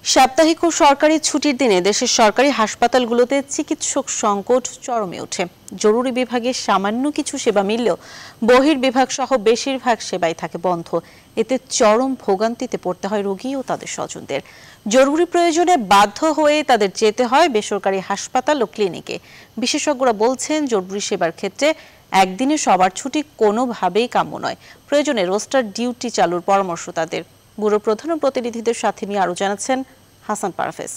সাপ্তাহিক ও সরকারি ছুটির দিনে দেশের সরকারি হাসপাতালগুলোতে চিকিৎসক সংকট চরমে ওঠে। জরুরি বিভাগে সামান্য কিছু সেবা মিললেও বহির্বিভাগ সহ বেশিরভাগ সেবাই থাকে বন্ধ। এতে চরম ভোগান্তিতে পড়তে হয় রোগী ও তাদের স্বজনদের। জরুরি প্রয়োজনে বাধ্য হয়ে তাদের যেতে হয় বেসরকারি হাসপাতাল ও ক্লিনিকে। বিশেষজ্ঞরা বলছেন, জরুরি সেবার ক্ষেত্রে একদিনে সবার ছুটি কোনোভাবেই কাম্য নয়। প্রয়োজনে রোস্টার ডিউটি চালুর পরামর্শ তাদের। ব্যুরো প্রধান ও প্রতিনিধিদের সাথে নিয়ে আরো জানাচ্ছেন হাসান পারভেজ।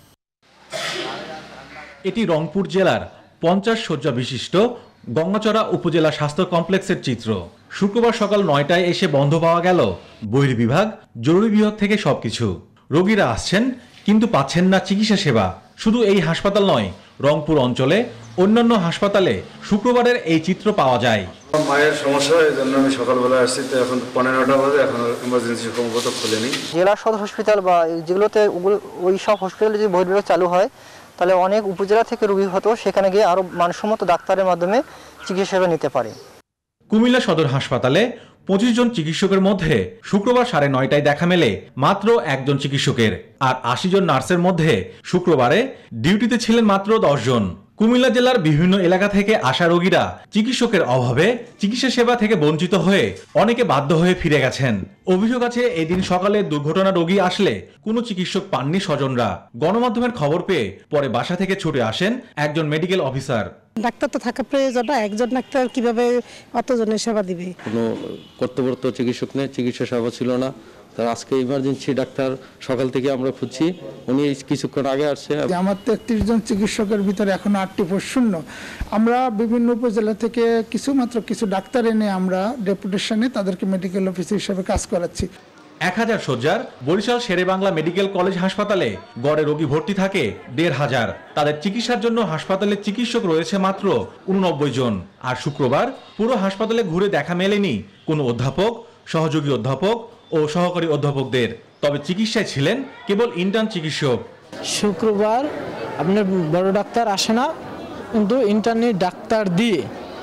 এটি রংপুর জেলার 50 শয্যা বিশিষ্ট গঙ্গাচড়া উপজেলা স্বাস্থ্য কমপ্লেক্সের চিত্র। শুক্রবার সকাল 9টায় এসে বন্ধ পাওয়া গেল বহির্বিভাগ, জরুরি বিভাগ থেকে সবকিছু। রোগীরা আসছেন কিন্তু পাচ্ছেন না চিকিৎসা সেবা। শুধু এই হাসপাতাল নয়, রংপুর অঞ্চলে অন্যান্য হাসপাতালে শুক্রবারের এই চিত্র পাওয়া যায়। মায়ের সমস্যা, এই জন্য আমি সকালবেলা আসছি। তো এখন 15টা বাজে, এখন ইমার্জেন্সি সম্ভবত খোলেনি। জেলা সদর হসপিটাল বা যেগুলোতে ওই সব হসপিটালে যদি বহির্বিভাগ চালু হয়, তাহলে অনেক উপজেলা থেকে রোগী হতো সেখানে গিয়ে আরো মানসম্মত ডাক্তারের মাধ্যমে চিকিৎসা সেবা নিতে পারে। কুমিল্লা সদর হাসপাতালে 25 জন চিকিৎসকের মধ্যে শুক্রবার 9:30টায় দেখা মেলে মাত্র একজন চিকিৎসকের, আর 80 জন নার্সের মধ্যে শুক্রবারে ডিউটিতে ছিলেন মাত্র 10 জন। কুমিল্লা জেলার বিভিন্ন এলাকা থেকে আসা রোগীরা চিকিৎসকের অভাবে চিকিৎসা সেবা থেকে বঞ্চিত হয়ে অনেকে বাধ্য হয়ে ফিরে গেছেন। অভিযোগ আছে, এদিন সকালে দুর্ঘটনা রোগী আসলে কোনো চিকিৎসক পাননি স্বজনরা। গণমাধ্যমের খবর পেয়ে পরে বাসা থেকে ছুটে আসেন একজন মেডিকেল অফিসার। ডাক্তার তো থাকা প্রয়োজন, একজন ডাক্তার কিভাবে অতজনের সেবা দিবে? কোনো কর্তব্যরত চিকিৎসক নেই, চিকিৎসা সেবা ছিল না। তার আজকে ইমার্জেন্সি ডাক্তার সকাল থেকে আমরা খুঁজছি, উনি কিছুক্ষণ আগে আসছে। আমার 33 জন চিকিৎসকের ভিতরে এখনো 8টি পোস্ট শূন্য। আমরা বিভিন্ন উপজেলা থেকে কিছু ডাক্তার এনে আমরা ডেপুটেশনে তাদেরকে মেডিকেল অফিসার হিসেবে কাজ করাচ্ছি। 1000 শয্যার বরিশাল শেরেবাংলা মেডিকেল কলেজ হাসপাতালে গড়ে রোগী ভর্তি থাকে 1500। তাদের চিকিৎসার জন্য হাসপাতালে চিকিৎসক রয়েছে মাত্র 89 জন। আর শুক্রবার পুরো হাসপাতালে ঘুরে দেখা মেলেনি কোনো অধ্যাপক, সহযোগী অধ্যাপক ও সহকারী অধ্যাপকদের। তবে চিকিৎসায় ছিলেন কেবল ইন্টার্ন চিকিৎসক। শুক্রবার আপনার বড় ডাক্তার আসে না, কিন্তু ইন্টার্নি ডাক্তার দিয়ে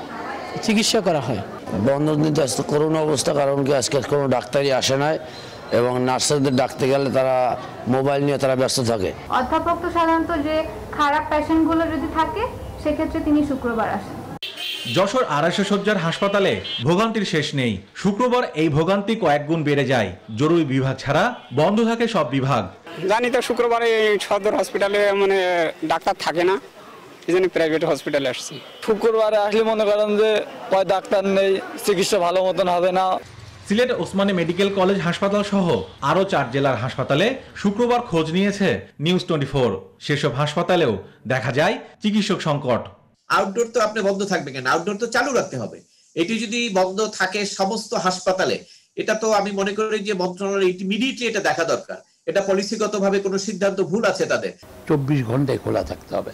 চিকিৎসা করা হয়। বন্ধ দিতে আসতে করোনা অবস্থা, কারণ কি আজকে কোনো ডাক্তারই আসে নাই এবং নার্সদের ডাকতে গেলে তারা মোবাইল নিয়ে তারা ব্যস্ত থাকে। অধ্যাপক তো সাধারণত যে খারাপ পেশেন্টগুলো যদি থাকে সেক্ষেত্রে তিনি শুক্রবার আসেন। যশোর 250 শয্যার হাসপাতালে ভোগান্তির শেষ নেই। শুক্রবার এই ভোগান্তি কয়েক গুণ বেড়ে যায়। জরুরি বিভাগ ছাড়া বন্ধ থাকে সব বিভাগ। জানি তো শুক্রবারে সদর হসপিটালে ডাক্তার থাকে না, এই জন্য প্রাইভেট হসপিটালে আসছি। শুক্রবারে আসলে মনে করেন যে ডাক্তার নেই, চিকিৎসা ভালো মতন হবে না। সিলেট ওসমানী মেডিকেল কলেজ হাসপাতাল সহ আরো 4 জেলার হাসপাতালে শুক্রবার খোঁজ নিয়েছে নিউজ 24। সেসব হাসপাতালেও দেখা যায় চিকিৎসক সংকট। আউটডোর তো আপনি বন্ধ থাকবে কেন? আউটডোর তো চালু রাখতে হবে। এটি যদি বন্ধ থাকে সমস্ত হাসপাতালে, এটা তো আমি মনে করি যে মন্ত্রণালয় ইমিডিয়েটলি এটা দেখা দরকার। এটা পলিসিগতভাবে কোনো সিদ্ধান্ত ভুল আছে তাদের। 24 ঘন্টায় খোলা থাকতে হবে,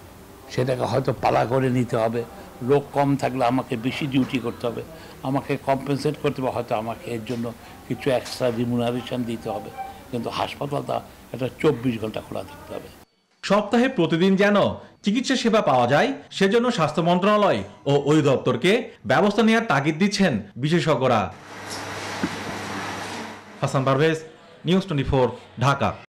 সেটাকে হয়তো পালা করে নিতে হবে। লোক কম থাকলে আমাকে বেশি ডিউটি করতে হবে, আমাকে কম্পেনসেট করতে হবে, হয়তো আমাকে এর জন্য কিছু এক্সট্রা রিমুনারেশন দিতে হবে, কিন্তু হাসপাতালটা এটা 24 ঘন্টা খোলা থাকতে হবে। সপ্তাহে প্রতিদিন যেন চিকিৎসা সেবা পাওয়া যায়, সেজন্য স্বাস্থ্য মন্ত্রণালয় ও ওই দপ্তরকে ব্যবস্থা নেওয়ার তাগিদ দিচ্ছেন বিশেষজ্ঞরা। হাসান পারভেজ, নিউজ 24, ঢাকা।